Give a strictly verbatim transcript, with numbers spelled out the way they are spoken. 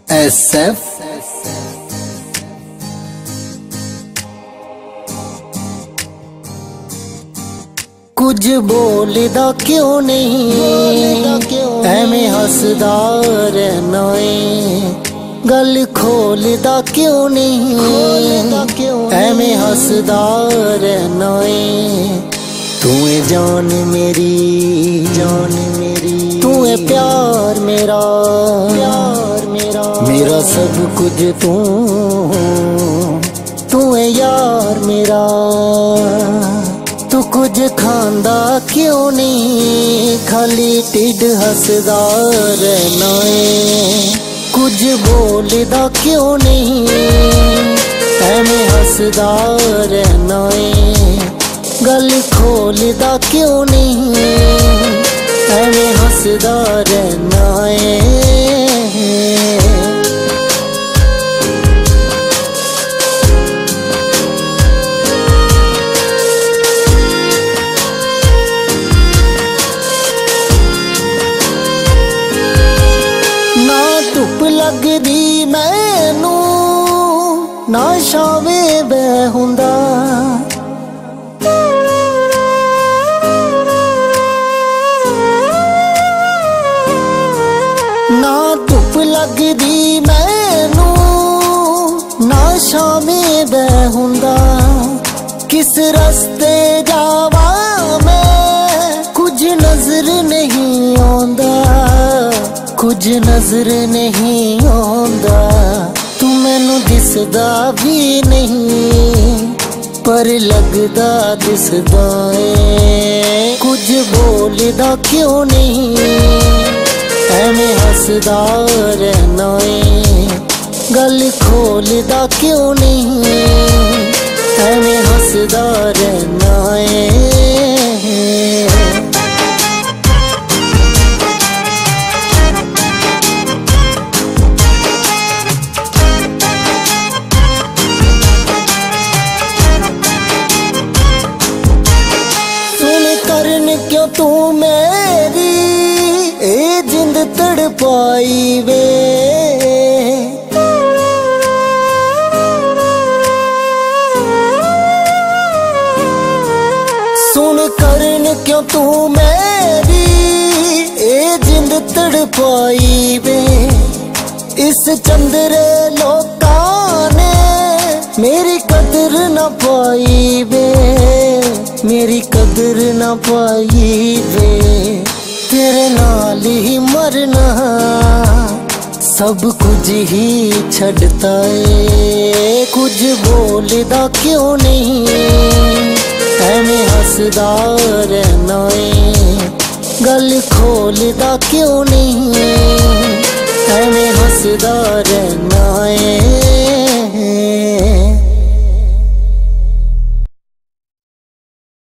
S F कुछ बोलदा क्यों नहीं, एवें हसदा रहना है। गल खोलदा क्यों नहीं, एवें हसदा रहना है। तू है जान मेरी, जान मेरी, तू है प्यार मेरा, प्यार मेरा, मेरा सब कुछ तू, तू है यार मेरा। तू कुछ खांदा क्यों नहीं, खाली टिड हसदा रहना है। कुछ बोलदा क्यों नहीं, एवें हसदा रहना है। गल खोलदा क्यों नहीं, एवें हसदा रहना है। ना धुप लगदी मैनू, ना छावे बह हुंदा। ना धुप लगदी मैनू, ना शामे बह हुंदा। किस रस्ते जावा मैं, कुछ नजर नहीं आंदा, कुछ नजर नहीं आंदा। तू मैनू दिसदा भी नहीं, पर लगदा दिसदा है। कुछ बोलदा क्यों नहीं, एवें हसदा रहना है। गल खोलदा क्यों नहीं, एवें हसदा रहना है। सुन करन क्यों तू मेरी ए जिंद तड़पाई वे। सुन करन क्यों तू मेरी ए जिंद तड़पाई वे। इस चंद्रे लोकां ने मेरी कदर न पाई वे, मेरी कदर न पाई वे। तेरे नाल ही मरना, सब कुछ ही छड़ता है। कुछ बोलदा क्यों नहीं, एवें हसदा रहना है। गल खोलदा क्यों नहीं, एवें हसदा रहना